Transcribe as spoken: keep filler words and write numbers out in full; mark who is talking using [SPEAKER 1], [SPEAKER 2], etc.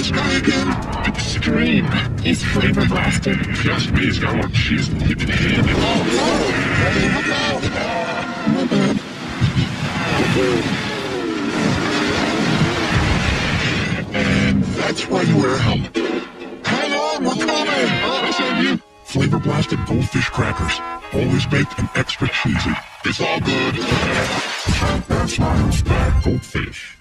[SPEAKER 1] this guy again?
[SPEAKER 2] Extreme. He's flavor blasted.
[SPEAKER 1] Trust me, he's got more cheese than you can handle. Oh, no! Hey, look out! Ah, my bad. And that's why you wear a helmet. Hang on, we're coming! Oh, I said you. Flavor blasted goldfish crackers. Always baked and extra cheesy. It's all good. Countdown smiles back goldfish.